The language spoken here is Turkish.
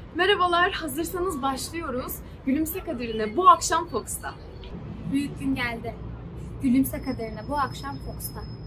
Merhabalar, hazırsanız başlıyoruz. Gülümse Kaderine bu akşam Fox'ta. Büyük gün geldi. Gülümse Kaderine bu akşam Fox'ta.